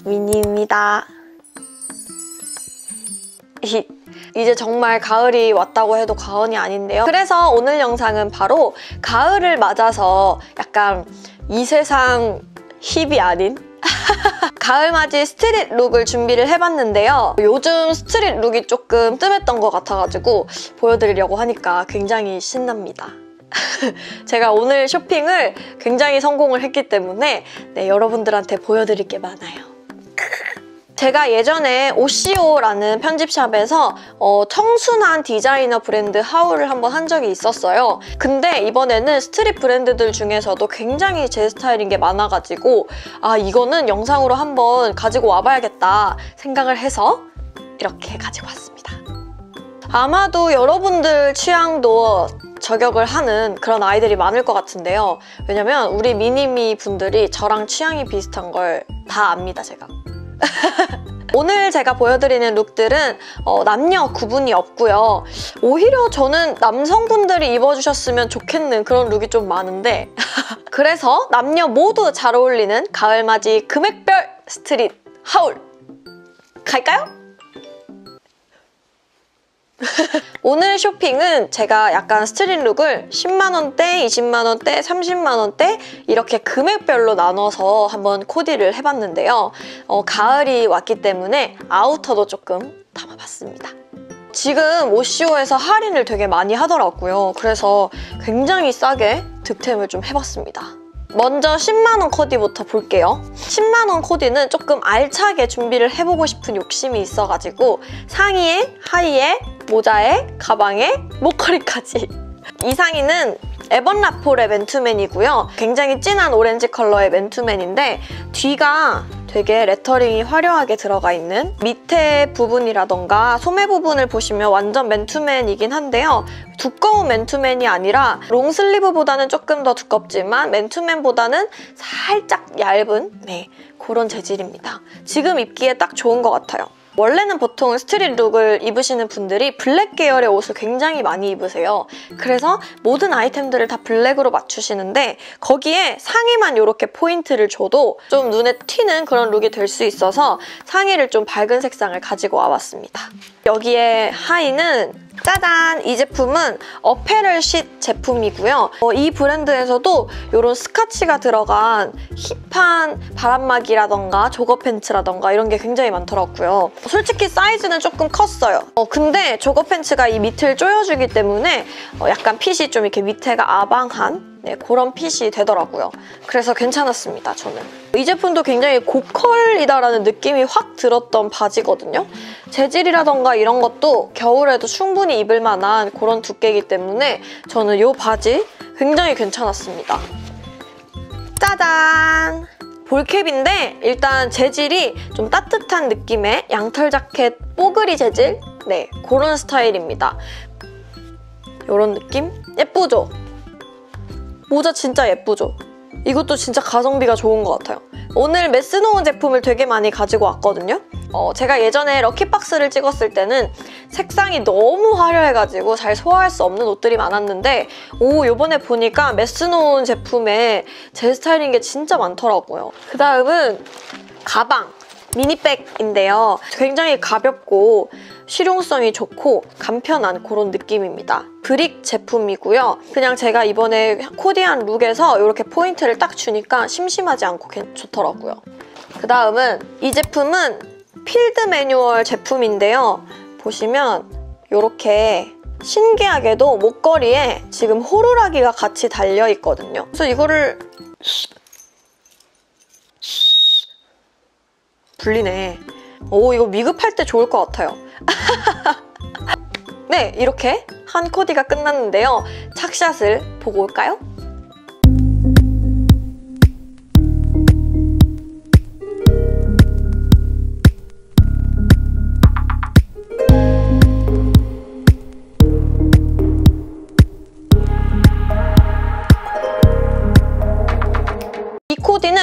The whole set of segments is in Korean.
미니입니다. 이제 정말 가을이 왔다고 해도 과언이 아닌데요. 그래서 오늘 영상은 바로 가을을 맞아서 약간 이 세상 힙이 아닌 가을맞이 스트릿 룩을 준비를 해봤는데요. 요즘 스트릿 룩이 조금 뜸했던 것 같아가지고 보여드리려고 하니까 굉장히 신납니다. 제가 오늘 쇼핑을 굉장히 성공을 했기 때문에 여러분들한테 보여드릴 게 많아요. 제가 예전에 오시오라는 편집샵에서 청순한 디자이너 브랜드 하울을 한번 한 적이 있었어요. 근데 이번에는 스트릿 브랜드들 중에서도 굉장히 제 스타일인 게 많아가지고 이거는 영상으로 한번 가지고 와봐야겠다 생각을 해서 이렇게 가지고 왔습니다. 아마도 여러분들 취향도 저격을 하는 그런 아이들이 많을 것 같은데요. 왜냐면 우리 미니미 분들이 저랑 취향이 비슷한 걸 다 압니다, 제가. 오늘 제가 보여드리는 룩들은 남녀 구분이 없고요. 오히려 저는 남성분들이 입어주셨으면 좋겠는 그런 룩이 좀 많은데 그래서 남녀 모두 잘 어울리는 가을맞이 금액별 스트릿 하울! 갈까요? 오늘 쇼핑은 제가 약간 스트릿 룩을 10만원대, 20만원대, 30만원대 이렇게 금액별로 나눠서 한번 코디를 해봤는데요. 가을이 왔기 때문에 아우터도 조금 담아봤습니다. 지금 오시오에서 할인을 되게 많이 하더라고요. 그래서 굉장히 싸게 득템을 좀 해봤습니다. 먼저 10만원 코디부터 볼게요. 10만원 코디는 조금 알차게 준비를 해보고 싶은 욕심이 있어가지고 상의에, 하의에, 모자에, 가방에, 목걸이까지. 이 상의는 에번 라폴의 맨투맨이고요. 굉장히 진한 오렌지 컬러의 맨투맨인데 뒤가 되게 레터링이 화려하게 들어가 있는 밑에 부분이라던가 소매 부분을 보시면 완전 맨투맨이긴 한데요. 두꺼운 맨투맨이 아니라 롱슬리브보다는 조금 더 두껍지만 맨투맨보다는 살짝 얇은 그런 재질입니다. 지금 입기에 딱 좋은 것 같아요. 원래는 보통 스트릿 룩을 입으시는 분들이 블랙 계열의 옷을 굉장히 많이 입으세요. 그래서 모든 아이템들을 다 블랙으로 맞추시는데 거기에 상의만 이렇게 포인트를 줘도 좀 눈에 튀는 그런 룩이 될 수 있어서 상의를 좀 밝은 색상을 가지고 와봤습니다. 여기에 하의는 짜잔! 이 제품은 어페럴 쉿 제품이고요. 이 브랜드에서도 이런 스카치가 들어간 힙한 바람막이라던가 조거 팬츠라던가 이런 게 굉장히 많더라고요. 솔직히 사이즈는 조금 컸어요. 근데 조거 팬츠가 이 밑을 조여주기 때문에 약간 핏이 좀 이렇게 밑에가 아방한 그런 핏이 되더라고요. 그래서 괜찮았습니다, 저는. 이 제품도 굉장히 고컬이다라는 느낌이 확 들었던 바지거든요. 재질이라던가 이런 것도 겨울에도 충분히 입을 만한 그런 두께이기 때문에 저는 이 바지 굉장히 괜찮았습니다. 짜잔! 볼캡인데 일단 재질이 좀 따뜻한 느낌의 양털 자켓 뽀글이 재질? 그런 스타일입니다. 이런 느낌? 예쁘죠? 모자 진짜 예쁘죠? 이것도 진짜 가성비가 좋은 것 같아요. 오늘 메스노운 제품을 되게 많이 가지고 왔거든요. 제가 예전에 럭키박스를 찍었을 때는 색상이 너무 화려해가지고 잘 소화할 수 없는 옷들이 많았는데 요번에 보니까 메스노운 제품에 제 스타일인 게 진짜 많더라고요. 그 다음은 가방! 미니백인데요. 굉장히 가볍고 실용성이 좋고 간편한 그런 느낌입니다. 브릭 제품이고요. 그냥 제가 이번에 코디한 룩에서 이렇게 포인트를 딱 주니까 심심하지 않고 좋더라고요. 그 다음은 이 제품은 필드 매뉴얼 제품인데요. 보시면 이렇게 신기하게도 목걸이에 지금 호루라기가 같이 달려있거든요. 그래서 이거를 불리네. 이거 미급할 때 좋을 것 같아요. 이렇게 한 코디가 끝났는데요. 착샷을 보고 올까요?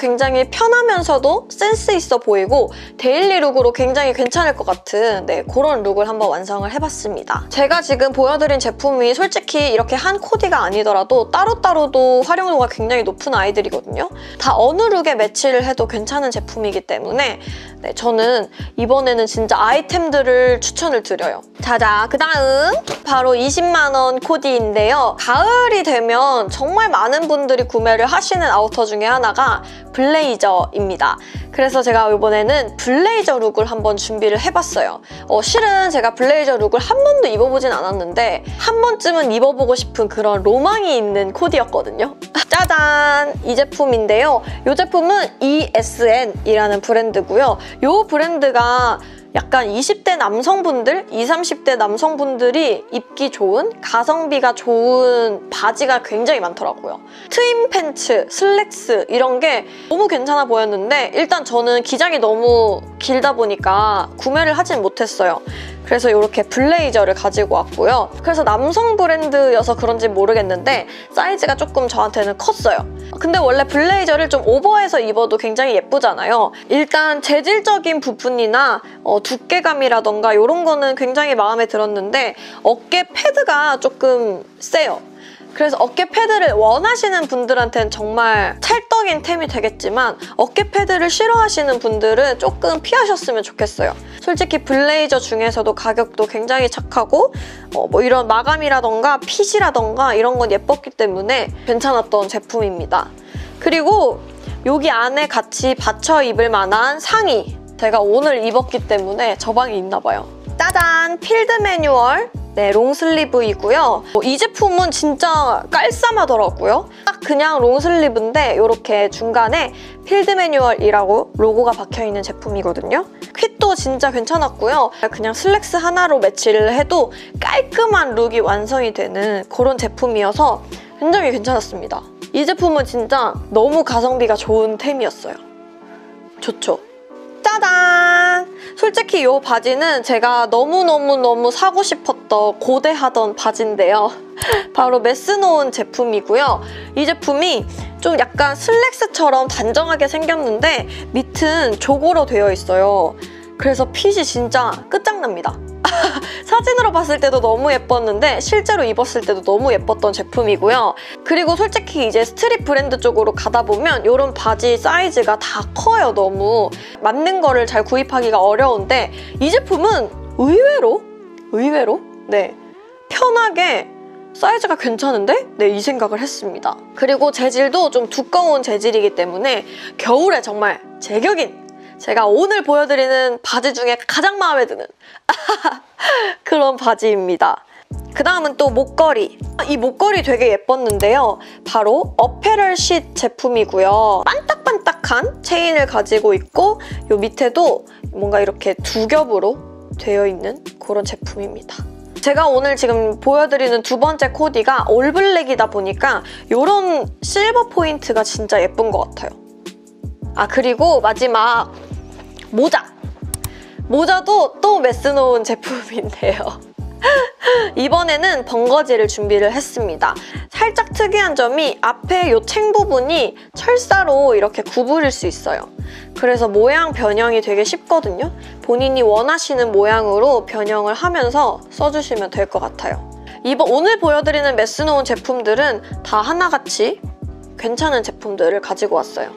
굉장히 편하면서도 센스 있어 보이고 데일리 룩으로 굉장히 괜찮을 것 같은 그런 룩을 한번 완성을 해봤습니다. 제가 지금 보여드린 제품이 솔직히 이렇게 한 코디가 아니더라도 따로따로도 활용도가 굉장히 높은 아이들이거든요. 다 어느 룩에 매치를 해도 괜찮은 제품이기 때문에 저는 이번에는 진짜 아이템들을 추천을 드려요. 자자, 그 다음 바로 20만 원 코디인데요. 가을이 되면 정말 많은 분들이 구매를 하시는 아우터 중에 하나가 블레이저입니다. 그래서 제가 이번에는 블레이저 룩을 한번 준비를 해봤어요. 실은 제가 블레이저 룩을 한 번도 입어보진 않았는데 한 번쯤은 입어보고 싶은 그런 로망이 있는 코디였거든요. 짜잔! 이 제품인데요. 이 제품은 ESN이라는 브랜드고요. 이 브랜드가 약간 20대 남성분들, 20, 30대 남성분들이 입기 좋은, 가성비가 좋은 바지가 굉장히 많더라고요. 트임 팬츠, 슬랙스 이런 게 너무 괜찮아 보였는데 일단 저는 기장이 너무 길다 보니까 구매를 하진 못했어요. 그래서 이렇게 블레이저를 가지고 왔고요. 그래서 남성 브랜드여서 그런지 모르겠는데 사이즈가 조금 저한테는 컸어요. 근데 원래 블레이저를 좀 오버해서 입어도 굉장히 예쁘잖아요. 일단 재질적인 부분이나 두께감이라던가 이런 거는 굉장히 마음에 들었는데 어깨 패드가 조금 세요. 그래서 어깨 패드를 원하시는 분들한테는 정말 찰떡인 템이 되겠지만 어깨 패드를 싫어하시는 분들은 조금 피하셨으면 좋겠어요. 솔직히 블레이저 중에서도 가격도 굉장히 착하고 뭐 이런 마감이라던가 핏이라던가 이런 건 예뻤기 때문에 괜찮았던 제품입니다. 그리고 여기 안에 같이 받쳐 입을 만한 상의 제가 오늘 입었기 때문에 저 방에 있나 봐요. 짜잔! 필드 매뉴얼 롱슬리브이고요. 이 제품은 진짜 깔쌈하더라고요. 딱 그냥 롱슬리브인데 이렇게 중간에 필드 매뉴얼이라고 로고가 박혀있는 제품이거든요. 핏도 진짜 괜찮았고요. 그냥 슬랙스 하나로 매치를 해도 깔끔한 룩이 완성이 되는 그런 제품이어서 굉장히 괜찮았습니다. 이 제품은 진짜 너무 가성비가 좋은 템이었어요. 좋죠? 짜잔! 솔직히 이 바지는 제가 너무너무 사고 싶었던 고대하던 바지인데요. 바로 메스노운 제품이고요. 이 제품이 좀 약간 슬랙스처럼 단정하게 생겼는데 밑은 조거로 되어 있어요. 그래서 핏이 진짜 끝장납니다. 사진으로 봤을 때도 너무 예뻤는데 실제로 입었을 때도 너무 예뻤던 제품이고요. 그리고 솔직히 이제 스트릿 브랜드 쪽으로 가다 보면 이런 바지 사이즈가 다 커요. 너무 맞는 거를 잘 구입하기가 어려운데 이 제품은 의외로 편하게 사이즈가 괜찮은데? 이 생각을 했습니다. 그리고 재질도 좀 두꺼운 재질이기 때문에 겨울에 정말 제격인 제가 오늘 보여드리는 바지 중에 가장 마음에 드는 그런 바지입니다. 그 다음은 또 목걸이. 이 목걸이 되게 예뻤는데요. 바로 어페럴 쉿 제품이고요. 반딱반딱한 체인을 가지고 있고 요 밑에도 뭔가 이렇게 두 겹으로 되어 있는 그런 제품입니다. 제가 오늘 지금 보여드리는 두 번째 코디가 올블랙이다 보니까 이런 실버 포인트가 진짜 예쁜 것 같아요. 그리고 마지막 모자도 또 메스노운 제품인데요. 이번에는 번거지를 준비를 했습니다. 살짝 특이한 점이 앞에 이 챙 부분이 철사로 이렇게 구부릴 수 있어요. 그래서 모양 변형이 되게 쉽거든요. 본인이 원하시는 모양으로 변형을 하면서 써주시면 될 것 같아요. 오늘 보여드리는 메스노운 제품들은 다 하나같이 괜찮은 제품들을 가지고 왔어요.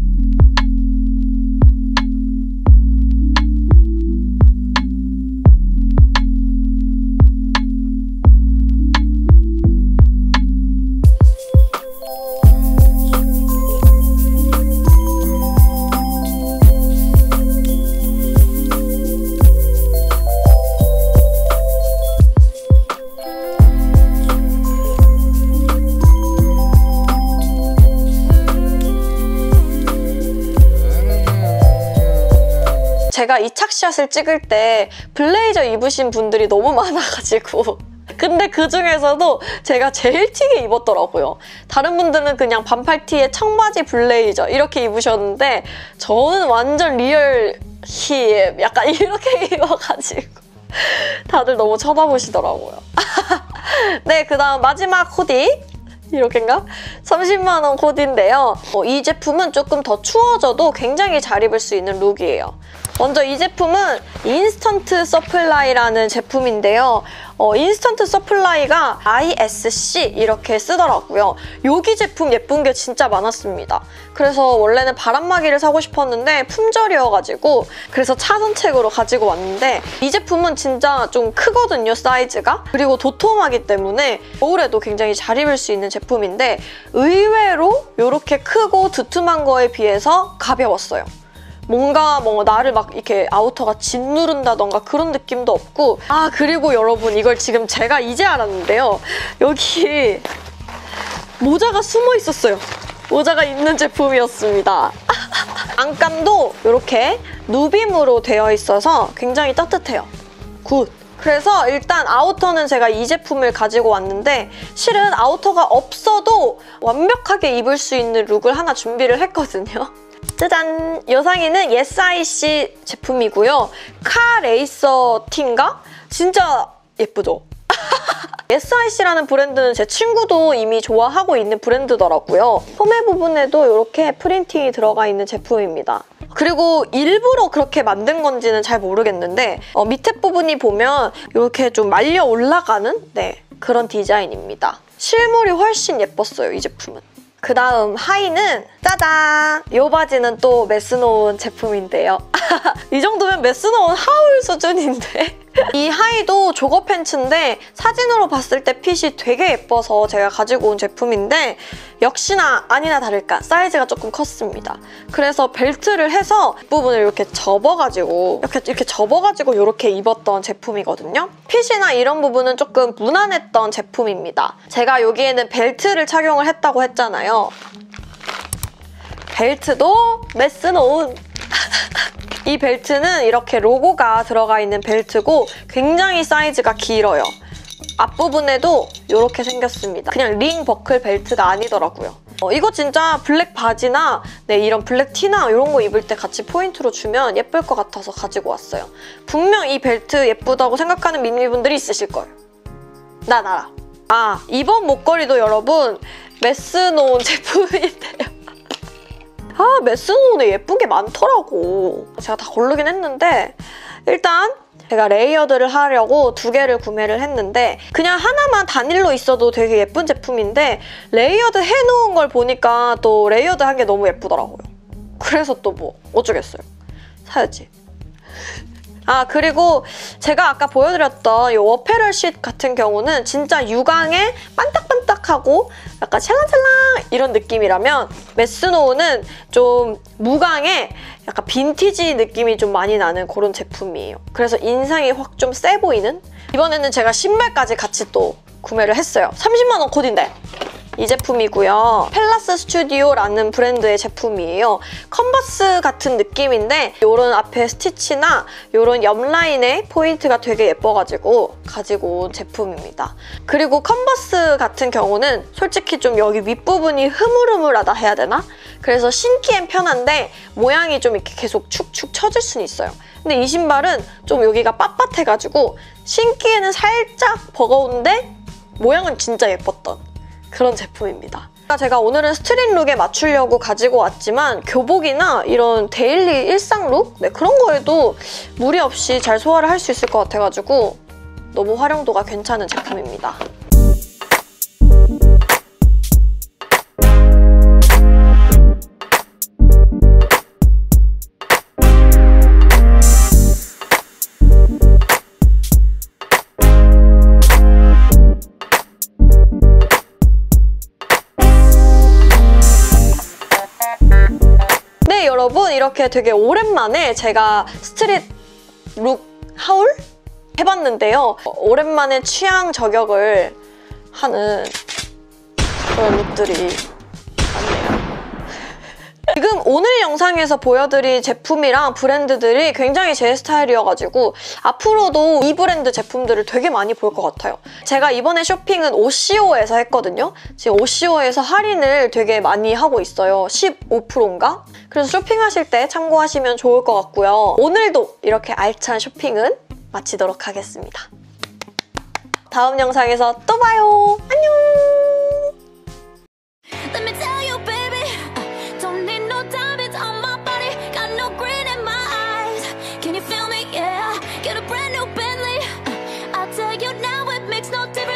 제가 이 착샷을 찍을 때 블레이저 입으신 분들이 너무 많아가지고 근데 그중에서도 제가 제일 튀게 입었더라고요. 다른 분들은 그냥 반팔티에 청바지 블레이저 이렇게 입으셨는데 저는 완전 리얼 힙 약간 이렇게 입어가지고 다들 너무 쳐다보시더라고요. 네, 그 다음 마지막 코디 이렇게인가? 30만 원 코디인데요. 이 제품은 조금 더 추워져도 굉장히 잘 입을 수 있는 룩이에요. 먼저 이 제품은 인스턴트 서플라이라는 제품인데요. 인스턴트 서플라이가 ISC 이렇게 쓰더라고요. 여기 제품 예쁜 게 진짜 많았습니다. 그래서 원래는 바람막이를 사고 싶었는데 품절이어가지고 그래서 차선책으로 가지고 왔는데 이 제품은 진짜 좀 크거든요, 사이즈가. 그리고 도톰하기 때문에 겨울에도 굉장히 잘 입을 수 있는 제품인데 의외로 이렇게 크고 두툼한 거에 비해서 가벼웠어요. 뭔가 나를 막 이렇게 아우터가 짓누른다던가 그런 느낌도 없고. 아, 그리고 여러분 이걸 지금 제가 이제 알았는데요. 여기 모자가 숨어 있었어요. 모자가 있는 제품이었습니다. 안감도 이렇게 누빔으로 되어 있어서 굉장히 따뜻해요. 굿! 그래서 일단 아우터는 제가 이 제품을 가지고 왔는데 실은 아우터가 없어도 완벽하게 입을 수 있는 룩을 하나 준비를 했거든요. 짜잔! 이 상의는 YesIC 제품이고요. 카 레이서 티인가? 진짜 예쁘죠? YesIC라는 브랜드는 제 친구도 이미 좋아하고 있는 브랜드더라고요. 소매 부분에도 이렇게 프린팅이 들어가 있는 제품입니다. 그리고 일부러 그렇게 만든 건지는 잘 모르겠는데 밑에 부분이 보면 이렇게 좀 말려 올라가는 그런 디자인입니다. 실물이 훨씬 예뻤어요, 이 제품은. 그 다음 하의는 짜잔! 이 바지는 또 매스노운 제품인데요. 이 정도면 매스노운 하울 수준인데? 이 하의도 조거 팬츠인데 사진으로 봤을 때 핏이 되게 예뻐서 제가 가지고 온 제품인데 역시나 아니나 다를까 사이즈가 조금 컸습니다. 그래서 벨트를 해서 부분을 이렇게 접어가지고 이렇게 입었던 제품이거든요. 핏이나 이런 부분은 조금 무난했던 제품입니다. 제가 여기에는 벨트를 착용을 했다고 했잖아요. 벨트도 매스노운! 이 벨트는 이렇게 로고가 들어가 있는 벨트고 굉장히 사이즈가 길어요. 앞부분에도 이렇게 생겼습니다. 그냥 링 버클 벨트가 아니더라고요. 이거 진짜 블랙 바지나 이런 블랙 티나 이런 거 입을 때 같이 포인트로 주면 예쁠 것 같아서 가지고 왔어요. 분명 이 벨트 예쁘다고 생각하는 밈미분들이 있으실 거예요. 난 알아. 아, 이번 목걸이도 여러분 매스노운 제품인데요. 아, 매스노운에 예쁜 게 많더라고. 제가 다 고르긴 했는데 일단 제가 레이어드를 하려고 2개를 구매를 했는데 그냥 하나만 단일로 있어도 되게 예쁜 제품인데 레이어드 해놓은 걸 보니까 또 레이어드 한 게 너무 예쁘더라고요. 그래서 또 뭐 어쩌겠어요. 사야지. 아, 그리고 제가 아까 보여드렸던 이 워페럴 쉿 같은 경우는 진짜 유광에 반딱반딱하고 약간 찰랑찰랑 이런 느낌이라면 매스노운은 좀 무광에 약간 빈티지 느낌이 좀 많이 나는 그런 제품이에요. 그래서 인상이 확 좀 세 보이는? 이번에는 제가 신발까지 같이 또 구매를 했어요. 30만 원 코디인데! 이 제품이고요. 펠라스 스튜디오라는 브랜드의 제품이에요. 컨버스 같은 느낌인데 이런 앞에 스티치나 이런 옆라인에 포인트가 되게 예뻐가지고 가지고 온 제품입니다. 그리고 컨버스 같은 경우는 솔직히 좀 여기 윗부분이 흐물흐물하다 해야 되나? 그래서 신기엔 편한데 모양이 좀 이렇게 계속 축축 처질 수는 있어요. 근데 이 신발은 좀 여기가 빳빳해가지고 신기에는 살짝 버거운데 모양은 진짜 예뻤던 그런 제품입니다. 제가 오늘은 스트릿 룩에 맞추려고 가지고 왔지만 교복이나 이런 데일리 일상 룩? 그런 거에도 무리 없이 잘 소화를 할 수 있을 것 같아가지고 너무 활용도가 괜찮은 제품입니다. 여러분, 이렇게 되게 오랜만에 제가 스트릿 룩 하울 해봤는데요. 오랜만에 취향 저격을 하는 그런 룩들이 많네요. 지금 오늘 영상에서 보여드린 제품이랑 브랜드들이 굉장히 제 스타일이어가지고 앞으로도 이 브랜드 제품들을 되게 많이 볼 것 같아요. 제가 이번에 쇼핑은 오시오에서 했거든요. 지금 오시오에서 할인을 되게 많이 하고 있어요. 15%인가? 그래서 쇼핑하실 때 참고하시면 좋을 것 같고요. 오늘도 이렇게 알찬 쇼핑은 마치도록 하겠습니다. 다음 영상에서 또 봐요. 안녕! It's no different